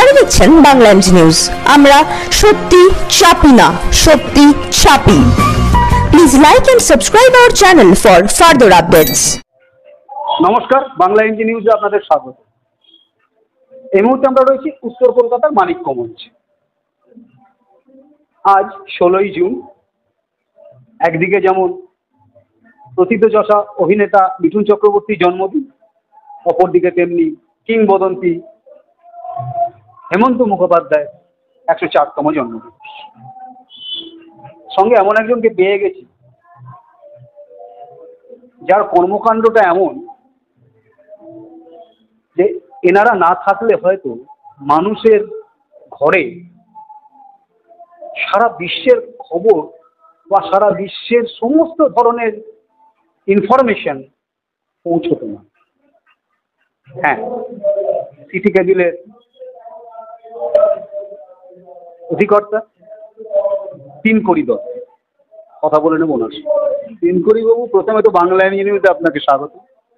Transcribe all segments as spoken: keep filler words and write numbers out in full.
আপনারা দেখছেন Bangla MG news. আমরা সত্যি চাপি না, সত্যি চাপি। Please like and subscribe our channel for further updates. নমস্কার, বাংলা এমজি নিউজে আপনাদের স্বাগত। এই মুহূর্তে আমরা রয়েছি উত্তর কলকাতার মানিক্য মঞ্চে। আজ ষোলোই জুন। একদিকে যেমন প্রথিতযশা অভিনেতা মিঠুন চক্রবর্তীর জন্মদিন, অপরদিকে তেমনি কিংবদন্তি হেমন্ত মুখোপাধ্যায় একশো চারতম জন্মদিন। সঙ্গে এমন একজনকে পেয়ে গেছি যার কর্মকাণ্ডটা এমন যে এনারা না থাকলে হয়তো মানুষের ঘরে সারা বিশ্বের খবর বা সারা বিশ্বের সমস্ত ধরনের ইনফরমেশন পৌঁছতো না। হ্যাঁ, সিটি কেবিলের অধিকর্তা তিনকড়ি দত্ত, কথা বলে নেব ওনার। তিনকড়ি বাবু, প্রথমে তো বাংলা এমজি নিউজে আপনাকে স্বাগত।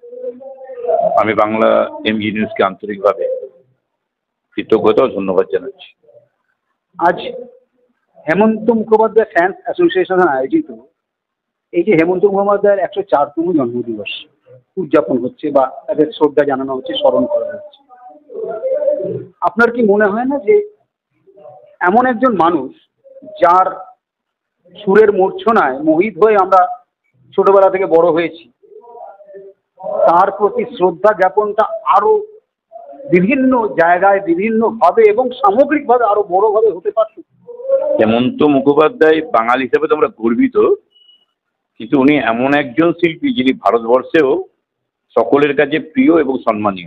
আমি বাংলা এমজি নিউজকে আন্তরিকভাবে কৃতজ্ঞতা ও ধন্যবাদ জানাচ্ছি। আজ হেমন্ত মুখোপাধ্যায় ফ্যান্স অ্যাসোসিয়েশন আয়োজিত এই যে হেমন্ত মুখোপাধ্যায়ের একশো চারতম জন্মদিবস উদযাপন হচ্ছে বা তাদের শ্রদ্ধা জানানো হচ্ছে, স্মরণ করা হচ্ছে, আপনার কি মনে হয় না যে এমন একজন মানুষ যার সুরের মূর্ছনায় মোহিত হয়ে আমরা ছোটবেলা থেকে বড় হয়েছি, তার প্রতি শ্রদ্ধা জ্ঞাপনটা আরো বিভিন্ন জায়গায় বিভিন্নভাবে এবং সামগ্রিকভাবে আরো বড়ভাবে হতে পারত? হেমন্ত মুখোপাধ্যায় বাঙালি হিসেবে তো আমরা গর্বিত, কিন্তু উনি এমন একজন শিল্পী যিনি ভারতবর্ষেও সকলের কাছে প্রিয় এবং সম্মানীয়।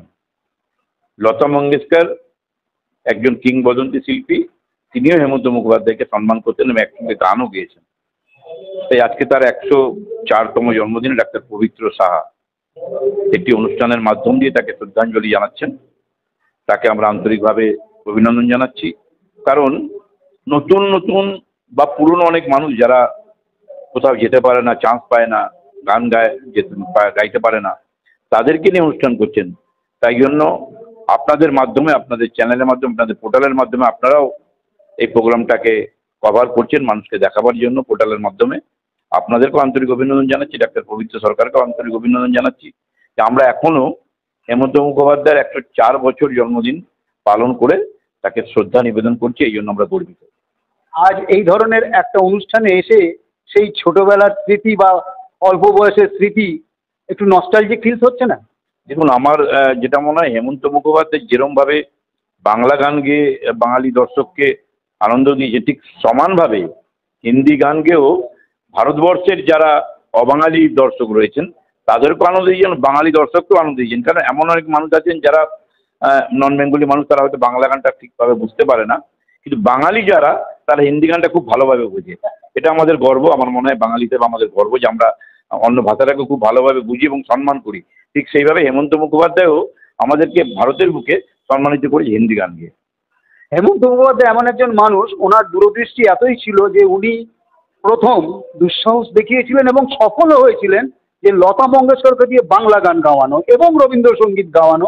লতা মঙ্গেশকর একজন কিংবদন্তি শিল্পী, তিনিও হেমন্ত মুখোপাধ্যায়কে সম্মান করতেন এবং একসঙ্গে গানও গেয়েছেন। তাই আজকে তার একশো চারতম জন্মদিনে ডাক্তার পবিত্র সাহা একটি অনুষ্ঠানের মাধ্যম দিয়ে তাকে শ্রদ্ধাঞ্জলি জানাচ্ছেন। তাকে আমরা আন্তরিকভাবে অভিনন্দন জানাচ্ছি, কারণ নতুন নতুন বা পুরনো অনেক মানুষ যারা কোথাও যেতে পারে না, চান্স পায় না, গান গায় যেতে গাইতে পারে না, তাদেরকে নিয়ে অনুষ্ঠান করছেন। তাই জন্য আপনাদের মাধ্যমে, আপনাদের চ্যানেলের মাধ্যমে, আপনাদের পোর্টালের মাধ্যমে আপনারাও এই প্রোগ্রামটাকে কভার করছেন মানুষকে দেখাবার জন্য পোর্টালের মাধ্যমে। আপনাদেরকেও আন্তরিক অভিনন্দন জানাচ্ছি, ডাক্তার পবিত্র সরকারকেও আন্তরিক অভিনন্দন জানাচ্ছি যে আমরা এখনও হেমন্ত মুখোপাধ্যায়ের একশো চার বছর জন্মদিন পালন করে তাকে শ্রদ্ধা নিবেদন করছি। এই জন্য আমরা গর্বিত। আজ এই ধরনের একটা অনুষ্ঠানে এসে সেই ছোটবেলার স্মৃতি বা অল্প বয়সের স্মৃতি একটু নস্টালজিক ফিলস হচ্ছে না? দেখুন, আমার যেটা মনে হয়, হেমন্ত মুখোপাধ্যায় যেরমভাবে বাংলা গান গেয়ে বাঙালি দর্শককে আনন্দ দিয়েছে, ঠিক সমানভাবে হিন্দি গান গেয়েও ভারতবর্ষের যারা অবাঙালি দর্শক রয়েছেন তাদেরকেও আনন্দ দিয়েছেন, বাঙালি দর্শককেও আনন্দ দিয়েছেন। কারণ এমন অনেক মানুষ আছেন যারা নন বেঙ্গলি মানুষ, তারা হয়তো বাংলা গানটা ঠিকভাবে বুঝতে পারে না, কিন্তু বাঙালি যারা, তারা হিন্দি গানটা খুব ভালোভাবে বোঝে। এটা আমাদের গর্ব। আমার মনে হয় বাঙালি হিসেবে আমাদের গর্ব যে আমরা অন্য ভাষাটাকে খুব ভালোভাবে বুঝি এবং সম্মান করি। ঠিক সেইভাবে হেমন্ত মুখোপাধ্যায়ও আমাদেরকে ভারতের বুকে সম্মানিত করেছে হিন্দি গান গিয়ে। হেমন্ত মুখোপাধ্যায় এমন একজন মানুষ, ওনার দূরদৃষ্টি এতই ছিল যে উনি প্রথম দুঃসাহস দেখিয়েছিলেন এবং সফলও হয়েছিলেন যে লতা মঙ্গেশকরকে দিয়ে বাংলা গান গাওয়ানো এবং রবীন্দ্রসঙ্গীত গাওয়ানো।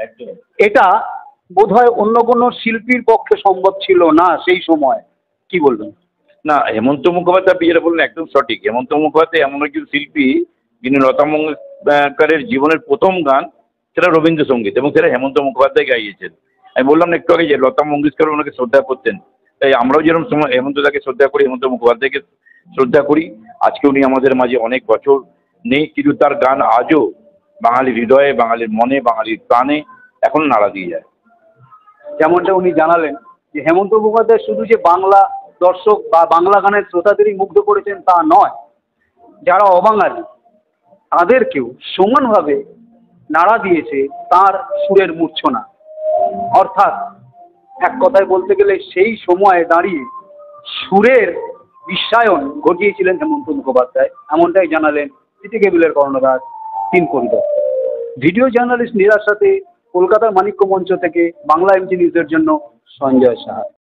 এটা বোধহয় অন্য কোনো শিল্পীর পক্ষে সম্ভব ছিল না সেই সময়। কি বলবেন? না, হেমন্ত মুখোপাধ্যায় আপনি যেটা বললেন একদম সঠিক। হেমন্ত মুখোপাধ্যায় এমন একজন শিল্পী যিনি লতা মঙ্গেশকরের জীবনের প্রথম গান সেটা রবীন্দ্রসঙ্গীত, এবং সেটা হেমন্ত মুখোপাধ্যায় গাইয়েছেন। আমি বললাম না একটু আগে যে লতা মঙ্গেশকর ওনাকে শ্রদ্ধা করতেন, তাই আমরাও যেরকম সময় হেমন্তদাকে শ্রদ্ধা করি, হেমন্ত মুখোপাধ্যায়কে শ্রদ্ধা করি। আজকে উনি আমাদের মাঝে অনেক বছর নেই, কিন্তু তার গান আজও বাঙালির হৃদয়ে, বাঙালির মনে, বাঙালির প্রাণে এখন নাড়া দিয়ে যায়। যেমনটা উনি জানালেন যে হেমন্ত মুখোপাধ্যায় শুধু যে বাংলা দর্শক বা বাংলা গানের শ্রোতাদেরই মুগ্ধ করেছেন তা নয়, যারা অবাঙালি তাদেরকেও সমানভাবে নাড়া দিয়েছে তার সুরের মূর্ছনা। অর্থাৎ এক কথায় বলতে গেলে সেই সময়ে দাঁড়িয়ে সুরের বিশ্বায়ন ঘটিয়েছিলেন হেমন্ত মুখোপাধ্যায়, এমনটাই জানালেন সিটি কেবিলের কর্ণধার তিনকড়ি দত্ত। ভিডিও জার্নালিস্ট নীরার সাথে কলকাতার মানিক্য মঞ্চ থেকে বাংলা এমজি নিউজের জন্য সঞ্জয় সাহা।